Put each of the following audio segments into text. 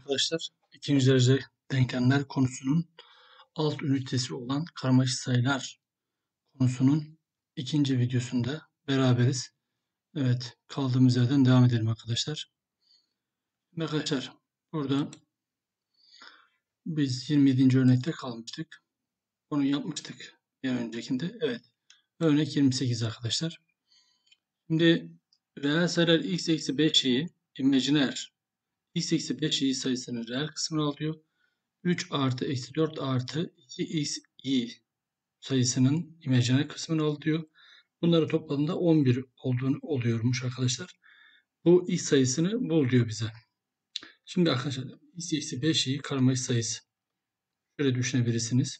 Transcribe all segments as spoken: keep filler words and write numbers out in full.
arkadaşlar. İkinci derece denklemler konusunun alt ünitesi olan karmaşık sayılar konusunun ikinci videosunda beraberiz. Evet, kaldığımız yerden devam edelim arkadaşlar. Arkadaşlar, burada biz yirmi yedinci örnekte kalmıştık. Onu yapmıştık bir öncekinde. Evet, örnek yirmi sekiz arkadaşlar. Şimdi reel sayılar x eksi beş y'yi imajiner x eksi beş y sayısının reel kısmını alıyor. üç artı eksi dört artı iki x y sayısının imajiner kısmını alıyor. Bunları topladığında on bir olduğunu oluyormuş arkadaşlar. Bu x sayısını bul diyor bize. Şimdi arkadaşlar x eksi beş y karmaşık sayısı. Şöyle düşünebilirsiniz.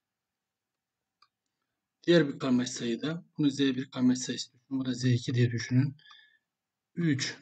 Diğer bir karmaşık sayıda bunu z bir karmaşık sayısı düşünün. Bunu da z iki diye düşünün. üç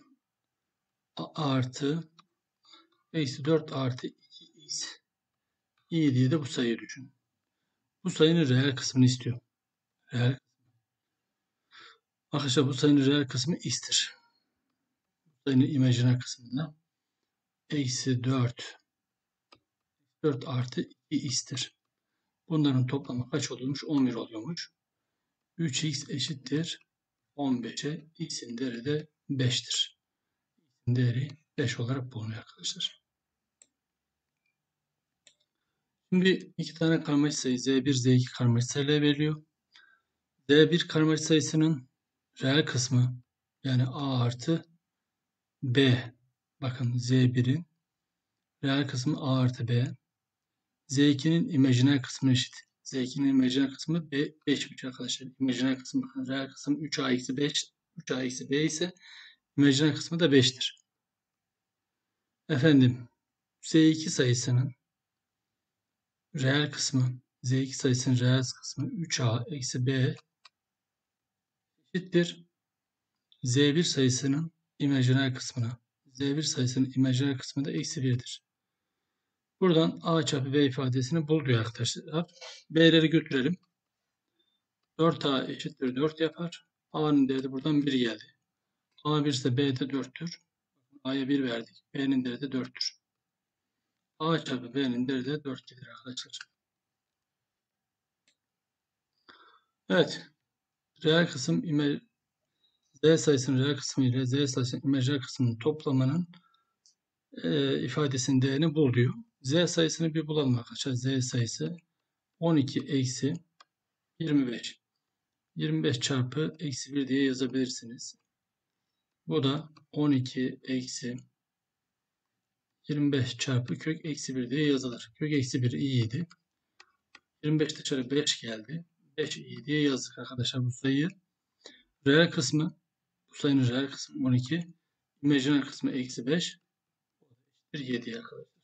artı eksi dört artı iki x y diye de bu sayıyı düşün. Bu sayının reel kısmını istiyor. Reel. Arkadaşlar bu sayının reel kısmı x'tir. Bu sayının imajiner kısmında eksi dört dört artı iki x'tir. Bunların toplamı kaç oluyormuş? on bir oluyormuş. üç x eşittir on beşe. X'in değeri de beş'tir. X'in değeri beş olarak bulunuyor arkadaşlar. Şimdi iki tane karmaşık sayı z bir z iki karmaşık sayılar veriliyor. z bir karmaşık sayısının reel kısmı yani a artı b. Bakın z bir'in reel kısmı a artı b. z iki'nin imajiner kısmı eşit. z iki'nin imajiner kısmı beş'miş arkadaşlar. İmajiner kısmı bakın reel kısmı üç a eksi beş. üç a eksi b ise imajiner kısmı da beş'tir. Efendim z iki sayısının reel kısmı z iki sayısının reel kısmı üç a eksi b eşittir. z bir sayısının imajiner kısmına. z bir sayısının imajiner kısmı da eksi bir'dir. Buradan a çarpı b ifadesini bul diyor arkadaşlar. B'leri götürelim. dört a eşittir dört yapar. A'nın değeri de buradan bir geldi. A bir ise B de dört'tür. A'ya bir verdik. B'nin değeri de dört'tür. A çarpı B'nin değeri de dört gelir arkadaşlar. Evet. Reel kısım Z sayısının reel kısmı ile Z sayısının imajiner kısmının toplamının e, ifadesinin değerini bul diyor. Z sayısını bir bulalım arkadaşlar. Z sayısı on iki eksi yirmi beş. yirmi beş çarpı eksi bir diye yazabilirsiniz. Bu da on iki eksi yirmi beş çarpı kök eksi bir diye yazılır. Kök eksi bir iyiydi. yirmi beş dışarı beş geldi. beş iyi diye yazdık arkadaşlar bu sayıyı. Reel kısmı, bu sayının reel kısmı on iki. İmajiner kısmı eksi beş. yedi arkadaşlar.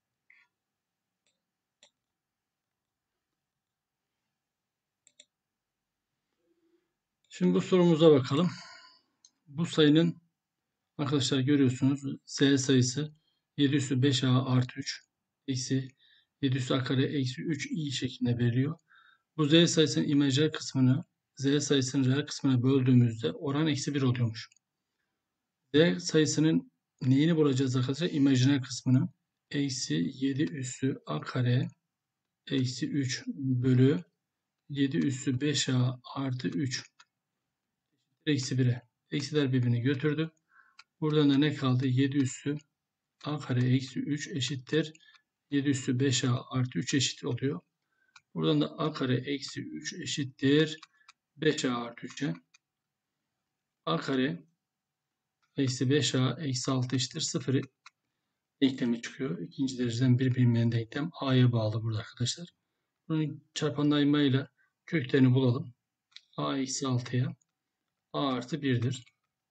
Şimdi bu sorumuza bakalım. Bu sayının arkadaşlar görüyorsunuz Z sayısı yedi üssü beş a artı üç eksi yedi üssü a kare eksi üç i şeklinde veriliyor. Bu Z sayısının imajiner kısmını Z sayısının reel kısmına böldüğümüzde oran eksi bir oluyormuş. Z sayısının neyini bulacağız arkadaşlar? İmajiner kısmını eksi yedi üssü a kare eksi üç bölü yedi üssü beş a artı üç eksi bir'e. Eksiler birbirini götürdü. Buradan da ne kaldı? yedi üssü a kare eksi üç eşittir. yedi üssü beş a artı üç eşit oluyor. Buradan da a kare eksi üç eşittir. beş a artı üç'e. A kare eksi beş a eksi altı eşittir. sıfır denklemi çıkıyor. İkinci dereceden bir bilinmeyen denklem a'ya bağlı burada arkadaşlar. Bunun çarpanlaymayla köklerini bulalım. A eksi altı'ya a artı bir'dir.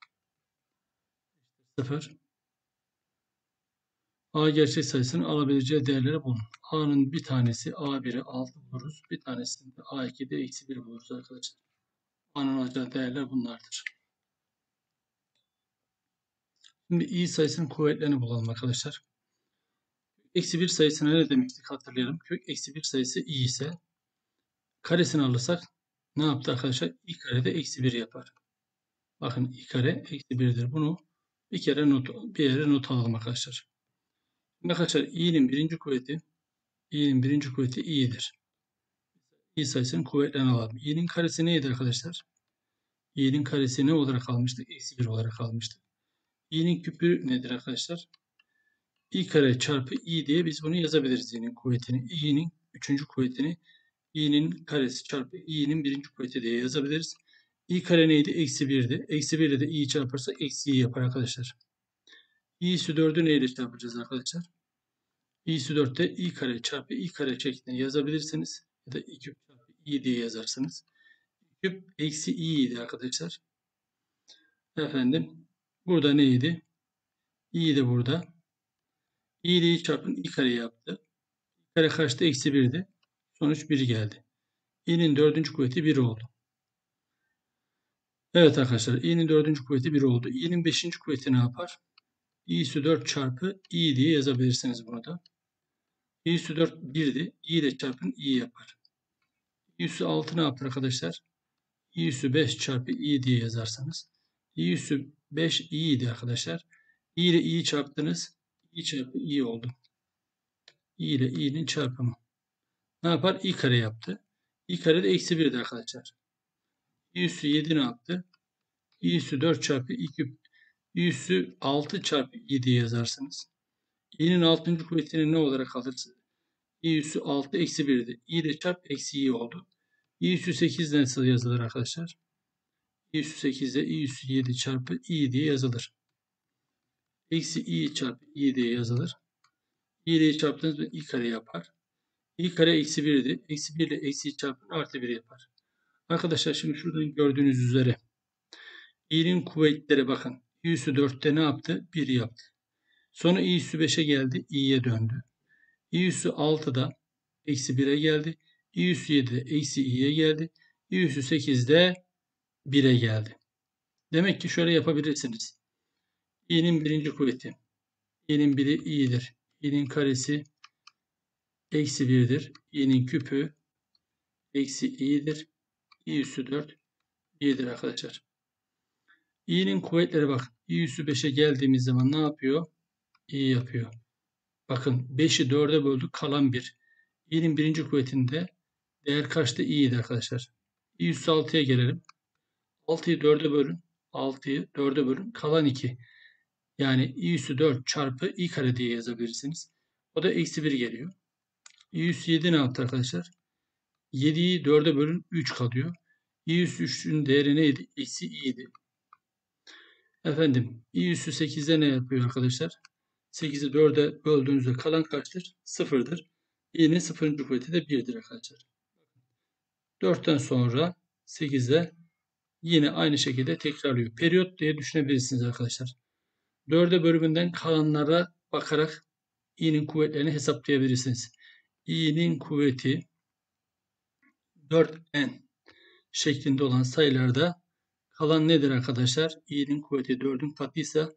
sıfır. A gerçek sayısının alabileceği değerleri bulun. A'nın bir tanesi a bir'i altı buluruz. Bir tanesini de a iki'de eksi bir buluruz arkadaşlar. A'nın alacağı değerler bunlardır. Şimdi i sayısının kuvvetlerini bulalım arkadaşlar. Eksi bir sayısına ne demiştik hatırlayalım. Kök eksi bir sayısı i ise karesini alırsak ne yaptı arkadaşlar? I karede eksi bir yapar. Bakın i kare eksi bir'dir. Bunu bir kere not, bir yere not alalım arkadaşlar. Arkadaşlar i'nin birinci kuvveti i'nin birinci kuvveti i'dir. i sayısının kuvvetlerini alalım. i'nin karesi neydi arkadaşlar? i'nin karesi ne olarak almıştık? Eksi bir olarak almıştık. i'nin küpü nedir arkadaşlar? i kare çarpı i diye biz bunu yazabiliriz i'nin kuvvetini. i'nin üçüncü kuvvetini i'nin karesi çarpı i'nin birinci kuvveti diye yazabiliriz. i kare neydi? Eksi birdi. Eksi bir ile de i'yi çarparsak eksi i yapar arkadaşlar. i üssü dördü neyle çarpacağız arkadaşlar? i üssü dörtte i kare çarpı i kare şeklinde yazabilirsiniz. Ya da i küp çarpı i diye yazarsınız. Küp eksi i idi arkadaşlar. Efendim burada neydi? i de burada. i ile i çarpın i kare yaptı. i kare kaçtı? Eksi birdi. Sonuç bir geldi. i'nin dördüncü kuvveti bir oldu. Evet arkadaşlar i'nin dördüncü kuvveti bir oldu. i'nin beşinci kuvveti ne yapar? i üssü dört çarpı i diye yazabilirsiniz bunu da. i üssü dört birdi. i ile çarpın i yapar. i üssü altı ne yapar arkadaşlar? i üssü beş çarpı i diye yazarsanız. i üssü beş i idi arkadaşlar. i ile i'yi çarptınız. i çarpı i oldu. i ile i'nin çarpımı. Ne yapar? i kare yaptı. i kare de eksi birdi arkadaşlar. i üssü yedi ne yaptı? i üssü dört çarpı i küp. i üssü altı çarpı i diye yazarsınız. i'nin altıncı kuvvetini ne olarak alırsınız? i üssü altı eksi birdi. i ile çarp eksi i oldu. i üssü sekiz nasıl yazılır arkadaşlar? i üssü sekiz ile i üssü yedi çarpı i diye yazılır. Eksi i çarpı i diye yazılır. i ile çarptığınızda i kare yapar. i kare eksi birdi. Eksi bir ile eksi çarpın artı bir yapar. Arkadaşlar şimdi şuradan gördüğünüz üzere i'nin kuvvetleri bakın. i üssü dörtte ne yaptı? bir yaptı. Sonra i üssü beşe geldi. i'ye döndü. i üssü altıda eksi bire geldi. i üssü yedide eksi i'ye geldi. i üssü sekizde bire geldi. Demek ki şöyle yapabilirsiniz. i'nin birinci kuvveti. i'nin biri i'dir. i'nin karesi eksi birdir. i'nin küpü eksi i'dir. i üssü dört i'dir arkadaşlar. i'nin kuvvetleri bak. i üssü beşe geldiğimiz zaman ne yapıyor? i yapıyor. Bakın beşi dörde böldük kalan bir. i'nin birinci kuvvetinde değer kaçtı? i'ydi arkadaşlar. i üssü altıya gelelim. altıyı dörde bölün. altıyı dörde bölün. Kalan iki. Yani i üssü dört çarpı i kare diye yazabilirsiniz. O da eksi bir geliyor. i üssü yedi ne yaptı arkadaşlar? yediyi dörde bölün üç kalıyor. i üssü üçün değeri neydi? Eksi i'ydi. Efendim i üssü sekizde ne yapıyor arkadaşlar? sekizi dörde böldüğünüzde kalan kaçtır? sıfırdır. i'nin sıfırıncı kuvveti de birdir arkadaşlar. dörtten sonra sekize yine aynı şekilde tekrarlıyor. Periyot diye düşünebilirsiniz arkadaşlar. dörde bölümünden kalanlara bakarak i'nin kuvvetlerini hesaplayabilirsiniz. i'nin kuvveti dört n şeklinde olan sayılarda kalan nedir arkadaşlar? i'nin kuvveti dördün katıysa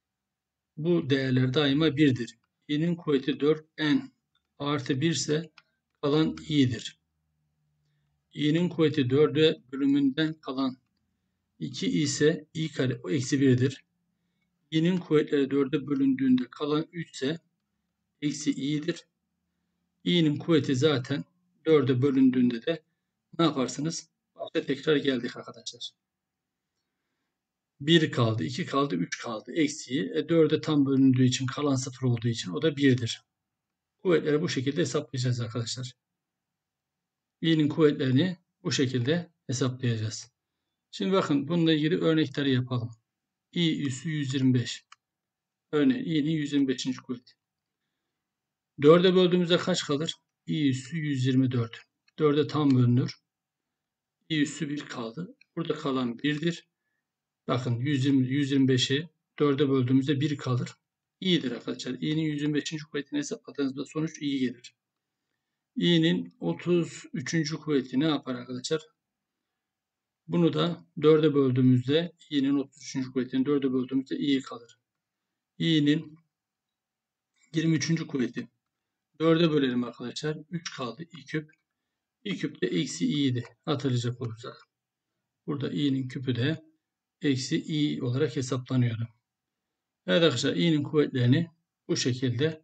bu değerler daima birdir. i'nin kuvveti dört n artı bir ise kalan i'dir. i'nin kuvveti dörde bölümünden kalan iki ise i kare eksi birdir. i'nin kuvvetleri dörde bölündüğünde kalan üç ise eksi i'dir. i'nin kuvveti zaten dörde bölündüğünde de ne yaparsınız? Başta tekrar geldik arkadaşlar. bir kaldı, iki kaldı, üç kaldı. Eksiği e, dörde tam bölündüğü için kalan sıfır olduğu için o da birdir. Kuvvetleri bu şekilde hesaplayacağız arkadaşlar. i'nin kuvvetlerini bu şekilde hesaplayacağız. Şimdi bakın bununla ilgili örnekleri yapalım. i üssü yüz yirmi beş. Örneğin i'nin yüz yirmi beşinci kuvveti. dörde böldüğümüzde kaç kalır? i üssü yüz yirmi dört. dörde tam bölünür. i üssü bir kaldı. Burada kalan birdir. Bakın yüz yirmi, yüz yirmi beşi dörde böldüğümüzde bir kalır. i'dir arkadaşlar. i'nin yüz yirmi beşinci kuvvetini hesapladığınızda sonuç i gelir. i'nin otuz üçüncü kuvveti ne yapar arkadaşlar? Bunu da dörde böldüğümüzde i'nin otuz üçüncü kuvvetini dörde böldüğümüzde i kalır. i'nin yirmi üçüncü kuvveti. dörde bölelim arkadaşlar. üç kaldı. i küp. i küp de eksi i'ydi. Hatırlayacak olursak. Burada i'nin küpü de eksi i olarak hesaplanıyordu. Evet arkadaşlar i'nin kuvvetlerini bu şekilde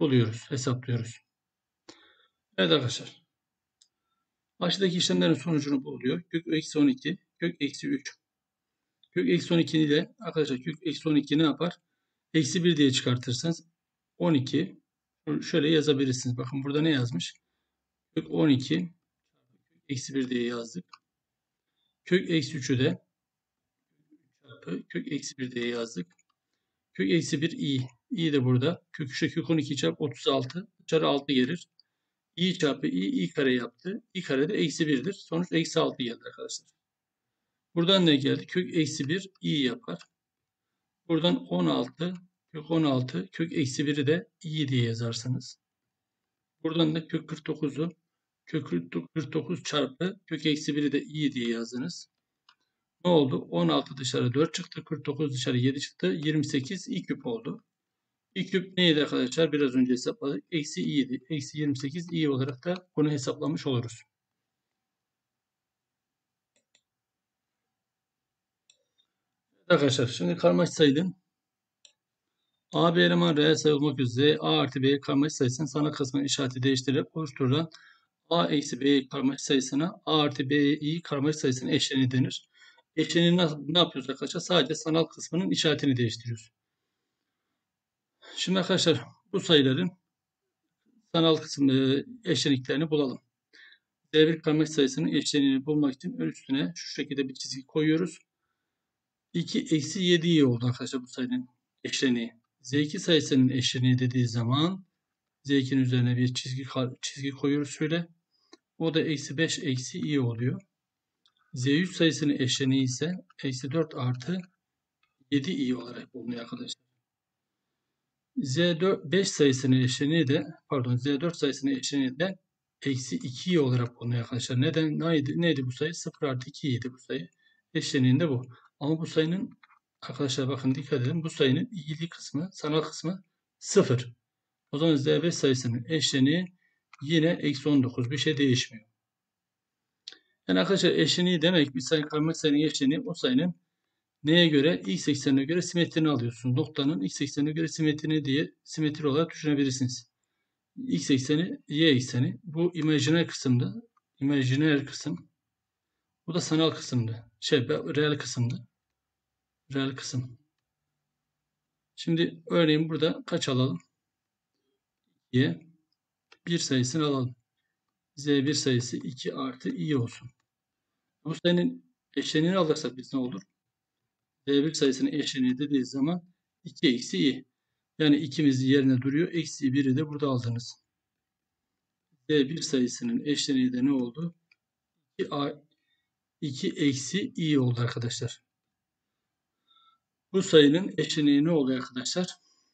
buluyoruz, hesaplıyoruz. Evet arkadaşlar. Aşağıdaki işlemlerin sonucunu buluyor. Kök eksi on iki, kök eksi üç. Kök eksi on iki ile arkadaşlar kök eksi on iki ne yapar? Eksi bir diye çıkartırsanız on iki. Şöyle yazabilirsiniz. Bakın burada ne yazmış? Kök on iki eksi bir diye yazdık. Kök eksi üçü de çarpı kök eksi bir diye yazdık. Kök eksi bir i. i de burada. Kök üçe kök on iki çarpı otuz altı. Dışarı altı gelir. i çarpı i, i kare yaptı. i kare de eksi birdir. Sonuç eksi altı geldi arkadaşlar. Buradan ne geldi? Kök eksi bir i yapar. Buradan on altı, kök on altı, kök eksi biri de i diye yazarsınız. Buradan da kök kırk dokuzu, kök kırk dokuz çarpı kök eksi biri de i diye yazdınız. Ne oldu? on altı dışarı dört çıktı. kırk dokuz dışarı yedi çıktı. yirmi sekiz i küp oldu. i küp neydi arkadaşlar? Biraz önce hesapladık. Eksi i'ydi. Eksi yirmi sekiz i olarak da bunu hesaplamış oluruz. Arkadaşlar şimdi karmaşık sayının A, B eleman reel sayı olmak üzere A artı B karmaşık sayısının sanal kısmının işareti değiştirerek oluşturulan A eksi B karmaşık sayısına A artı B'yi karmaşık sayısının eşleniği denir. Eşleniği ne yapıyoruz arkadaşlar? Sadece sanal kısmının işaretini değiştiriyoruz. Şimdi arkadaşlar bu sayıların sanal kısım eşleniklerini bulalım. Z bir karmaşık sayısının eşleniğini bulmak için ön üstüne şu şekilde bir çizgi koyuyoruz. iki eksi yedi i oldu arkadaşlar bu sayının eşleniği. Z iki sayısının eşleniği dediği zaman Z ikinin üzerine bir çizgi çizgi koyuyoruz şöyle. O da eksi beş eksi i oluyor. Z üç sayısının eşleniği ise eksi dört artı yedi i olarak bulunuyor arkadaşlar. Z beş sayısının eşleniği de pardon Z dört sayısının eşleniği de eksi iki i olarak bulunuyor arkadaşlar. Neden? Neydi, neydi bu sayı? sıfır artı iki idi bu sayı. Eşleniğinde bu. Ama bu sayının arkadaşlar bakın dikkat edin. Bu sayının i'li kısmı, sanal kısmı sıfır. O zaman Z beş sayısının eşleniği yine eksi on dokuz. Bir şey değişmiyor. Yani arkadaşlar eşleniği demek bir sayı karmaşık sayının eşleniği o sayının neye göre? X eksenine göre simetrini alıyorsunuz. Noktanın x eksenine göre simetrini diye simetri olarak düşünebilirsiniz. X ekseni, y ekseni. Bu imajiner kısımda. İmajiner kısım. Bu da sanal kısımdı. Şey, reel kısımdı. Reel kısım. Şimdi örneğin burada kaç alalım? Y. bir sayısını alalım. Z bir sayısı iki artı i olsun. Bu sayının eşleniğini alırsak biz ne olur? Z bir sayısının eşleniği dediği zaman iki eksi i. Yani ikimiz yerine duruyor. Eksi biri de burada aldınız. Z bir sayısının eşleniği de ne oldu? iki eksi i oldu arkadaşlar. Bu sayının eşleniği ne oluyor arkadaşlar?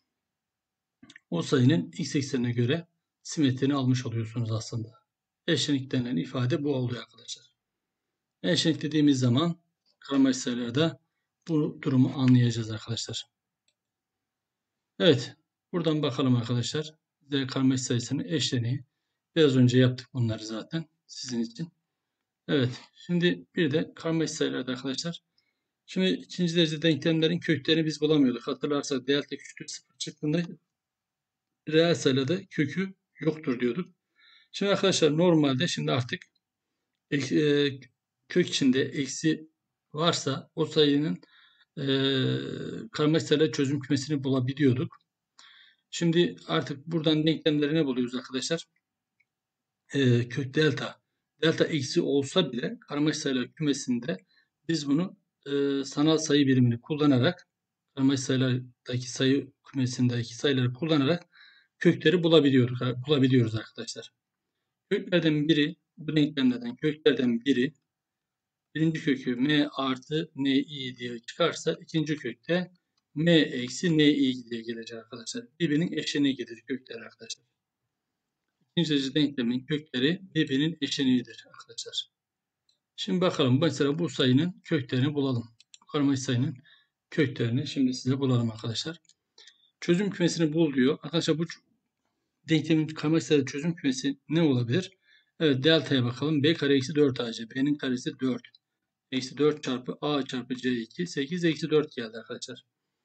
O sayının x eksenine göre simetrini almış oluyorsunuz aslında. Eşlenik denilen ifade bu oluyor arkadaşlar. Eşlenik dediğimiz zaman karmaşık sayılarda bu durumu anlayacağız arkadaşlar. Evet. Buradan bakalım arkadaşlar. Z karmaşık sayısının eşleniği. Biraz önce yaptık bunları zaten sizin için. Evet. Şimdi bir de karmaşık sayılarda arkadaşlar. Şimdi ikinci derece denklemlerin köklerini biz bulamıyorduk. Hatırlarsak delta küçüktür sıfır çıktığında reel sayılarda kökü yoktur diyorduk. Şimdi arkadaşlar normalde şimdi artık e, kök içinde eksi varsa o sayının e, karmaşık sayılar çözüm kümesini bulabiliyorduk. Şimdi artık buradan denklemleri ne buluyoruz arkadaşlar? Ee, kök delta. Delta eksi olsa bile karmaşık sayılar kümesinde biz bunu e, sanal sayı birimini kullanarak karmaşık sayılardaki sayı kümesindeki sayıları kullanarak kökleri bulabiliyoruz, bulabiliyoruz arkadaşlar. Köklerden biri, bu denklemlerden köklerden biri birinci kökü m artı ni diye çıkarsa ikinci kökte m eksi ni diye gelecek arkadaşlar. Birbirinin eşleniği gelir kökler arkadaşlar. İkinci derece denklemin kökleri birbirinin eşleniğidir arkadaşlar. Şimdi bakalım mesela bu sayının köklerini bulalım. Bu karmaşık sayının köklerini şimdi size bulalım arkadaşlar. Çözüm kümesini bul diyor. Arkadaşlar bu denklemin karmaşık sayı çözüm kümesi ne olabilir? Evet delta'ya bakalım. B kare eksi dört a c. B'nin karesi dört. Eksi dört çarpı a çarpı c iki. sekiz eksi dört geldi arkadaşlar.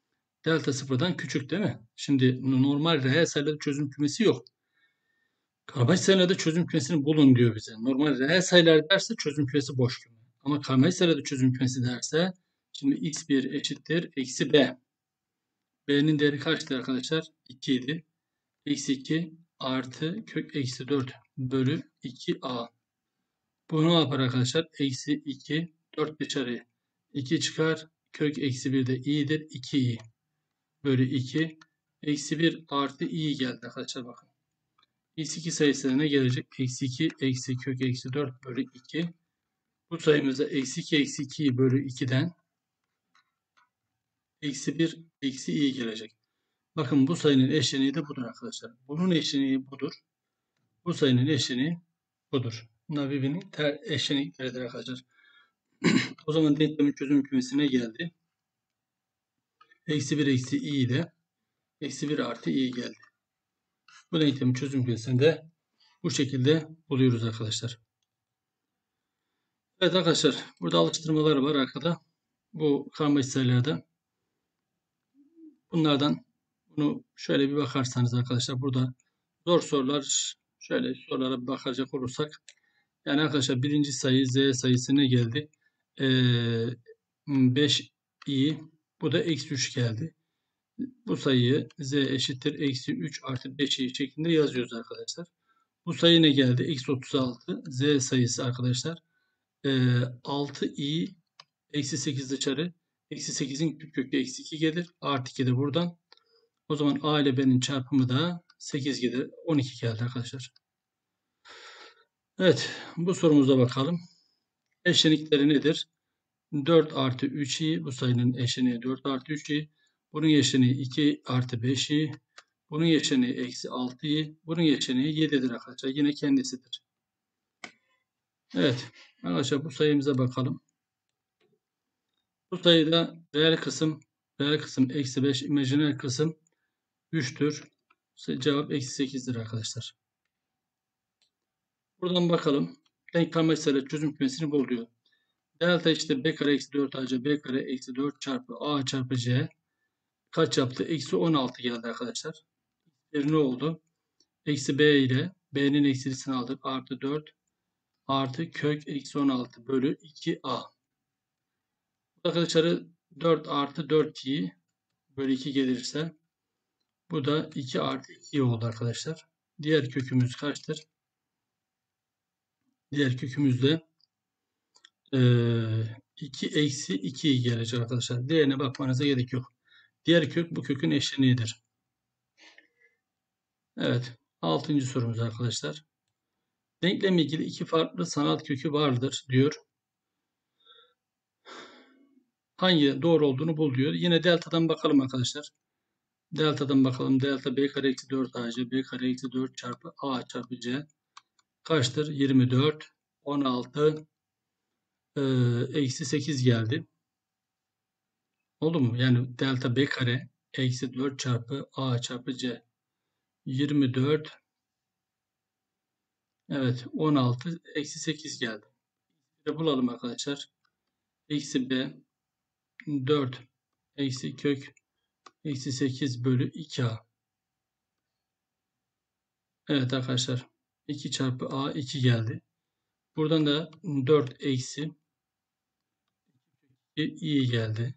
Delta sıfırdan küçük değil mi? Şimdi normal reel sayılarda çözüm kümesi yok. Karmaşık sayılarda çözüm kümesini bulun diyor bize. Normal reel sayılar derse çözüm kümesi boş küme. Ama karmaşık sayılarda çözüm kümesi derse şimdi x bir eşittir eksi b. B'nin değeri kaçtı arkadaşlar? iki idi. Eksi iki artı kök eksi dört bölü iki a. Bu ne yapar arkadaşlar? Eksi iki, dört dışarı. iki çıkar. Kök eksi bir de i'dir. iki i bölü iki. Eksi bir artı i geldi arkadaşlar bakın. Eksi iki sayısı ne gelecek? Eksi iki eksi kök eksi dört bölü iki. Bu sayımızda eksi iki eksi iki bölü iki'den eksi bir eksi i gelecek. Bakın bu sayının eşleniği de budur arkadaşlar. Bunun eşleniği budur. Bu sayının eşleniği budur. Bunlar birbirinin ter eşlenikleridir arkadaşlar. O zaman denklemin çözüm kümesine geldi. Eksi bir eksi i ile eksi bir artı i geldi. Bu denklemin çözüm kümesini de bu şekilde buluyoruz arkadaşlar. Evet arkadaşlar, burada alıştırmalar var arkada. Bu karmaşık sayılarda. Bunlardan bunu şöyle bir bakarsanız arkadaşlar, burada zor sorular, şöyle sorulara bir bakacak olursak. Yani arkadaşlar birinci sayı z sayısı ne geldi? Ee, beş i, bu da eksi üç geldi. Bu sayıyı z eşittir eksi üç artı beş i şeklinde yazıyoruz arkadaşlar. Bu sayı ne geldi? Eksi otuz altı. Z sayısı arkadaşlar. Ee, altı i eksi sekiz dışarı. Eksi sekizin küp kökü eksi iki gelir. Artı iki de buradan. O zaman a ile b'nin çarpımı da sekiz gelir. on iki geldi arkadaşlar. Evet. Bu sorumuza bakalım. Eşlenikleri nedir? dört artı üç i. Bu sayının eşleniği dört artı üç i. Bunun eşleniği iki artı beş i. Bunun eşleniği eksi altı i. Bunun eşleniği yedi'dir arkadaşlar. Yine kendisidir. Evet. Arkadaşlar bu sayımıza bakalım. Bu sayıda reel kısım reel kısım eksi beş, imajiner kısım üç'tür. Cevap eksi sekiz'dir arkadaşlar. Buradan bakalım. Denk karmaşık sayılar çözüm kümesini bul diyor. Delta işte b kare eksi dört ac, b kare eksi dört çarpı a çarpı c kaç yaptı? Eksi on altı geldi arkadaşlar. Bir ne oldu? Eksi b ile b'nin eksilisini aldık. Artı dört artı kök eksi on altı bölü iki a. Arkadaşlar dört artı dört i bölü iki gelirse bu da iki artı iki oldu arkadaşlar. Diğer kökümüz kaçtır? Diğer kökümüz de iki eksi iki gelecek arkadaşlar. Diğerine bakmanıza gerek yok. Diğer kök bu kökün eşleniğidir. Evet. altıncı sorumuz arkadaşlar. Denklemle ilgili iki farklı sanal kökü vardır diyor. Hangi doğru olduğunu bul diyor. Yine delta'dan bakalım arkadaşlar. Delta'dan bakalım. Delta b kare eksi dört ac, b kare eksi dört çarpı a çarpı c kaçtır? yirmi dört, on altı, eksi sekiz geldi. Oldu mu? Yani delta b kare eksi dört çarpı a çarpı c. yirmi dört, evet on altı, eksi sekiz geldi. Bir de bulalım arkadaşlar. Eksi b dört eksi kök eksi sekiz bölü iki a. Evet arkadaşlar. iki çarpı a iki geldi. Buradan da dört eksi i geldi.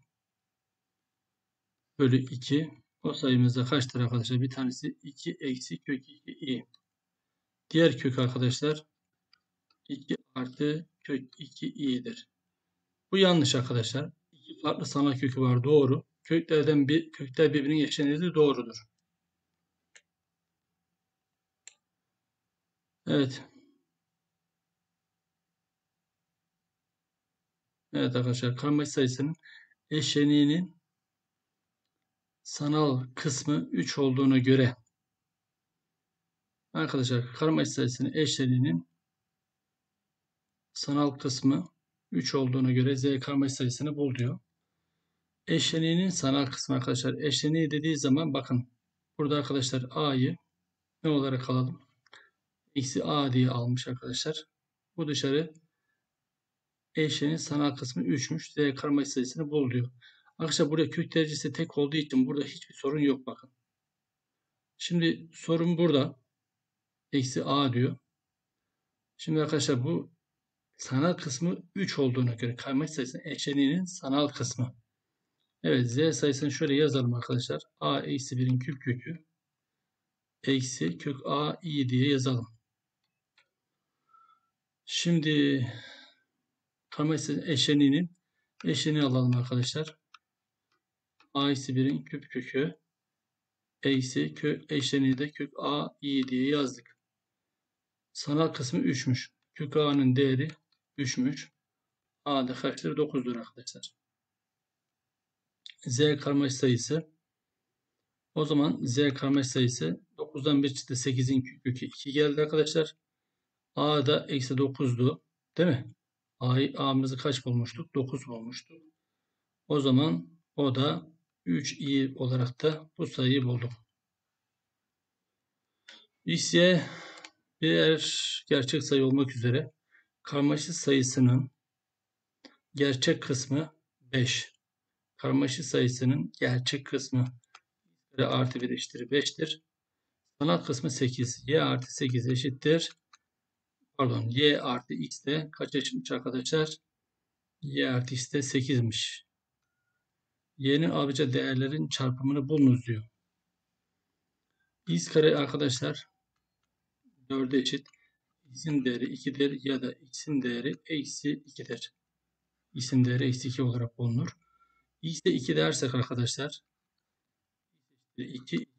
Bölü iki. O sayımızda kaçtır arkadaşlar? Bir tanesi iki eksi kök iki i. Diğer kök arkadaşlar iki artı kök iki i'dir. Bu yanlış arkadaşlar. İki farklı sanal kökü var. Doğru. Köklerden bir kökler birbirinin eşleniği doğrudur. Evet. Evet arkadaşlar. Karmaşık sayısının eşleniğinin sanal kısmı üç olduğuna göre arkadaşlar karmaşık sayısının eşleniğinin sanal kısmı üç olduğuna göre z karmaşık sayısını bul diyor. Eşleniğinin sanal kısmı arkadaşlar. Eşleniği dediği zaman bakın. Burada arkadaşlar a'yı ne olarak alalım? Eksi a diye almış arkadaşlar. Bu dışarı eşleniğin sanal kısmı üç'müş. Z karmaşık sayısını bul diyor. Arkadaşlar buraya kök derecesi tek olduğu için burada hiçbir sorun yok bakın. Şimdi sorun burada. Eksi a diyor. Şimdi arkadaşlar bu sanal kısmı üç olduğuna göre karmaşık sayısının eşleniğinin sanal kısmı. Evet, z sayısını şöyle yazalım arkadaşlar. A eksi birin küp kökü eksi kök a i diye yazalım. Şimdi karmaşık sayısının eşleniğinin eşleniğini alalım arkadaşlar. A eksi birin küp kökü eksi kök eşleniği de kök a i diye yazdık. Sanal kısmı üçmüş. Kök a'nın değeri üçmüş. A da kaçtır? dokuzdur arkadaşlar. Z karmaşık sayısı. O zaman Z karmaşık sayısı dokuzdan bir çıktı. sekizin kök kökü iki geldi arkadaşlar. A da eksi dokuzdu. Değil mi? A'yı, A'mızı kaç bulmuştuk? dokuz bulmuştuk. O zaman o da üç i olarak da bu sayıyı bulduk. X, Y birer gerçek sayı olmak üzere karmaşık sayısının gerçek kısmı beş. Karmaşık sayısının gerçek kısmı artı bir eşittir beştir. Sanal kısmı sekiz. Y artı sekiz eşittir. Pardon. Y artı x de kaç eşitmiş arkadaşlar? Y artı x de sekizmiş. Y'nin alacağı değerlerin çarpımını bulunuz diyor. X kare arkadaşlar dörde eşit. X'in değeri ikidir ya da x'in değeri eksi ikidir. X'in değeri eksi iki olarak bulunur. X'e iki dersek arkadaşlar iki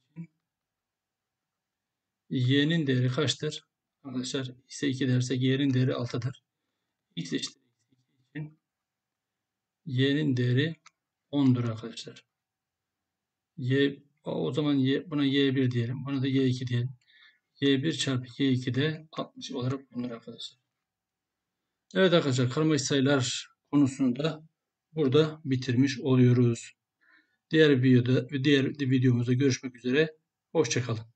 y'nin değeri kaçtır? Arkadaşlar x'e iki dersek y'nin değeri altıdır. X eşittir iki için y'nin değeri ondur arkadaşlar. Y, o zaman y, buna y bir diyelim. Buna da y iki diyelim. y bir çarpı y iki de altmış olarak bulunur arkadaşlar. Evet arkadaşlar, karmaşık sayılar konusunu da burada bitirmiş oluyoruz. Diğer videoda, diğer videomuzda görüşmek üzere. Hoşça kalın.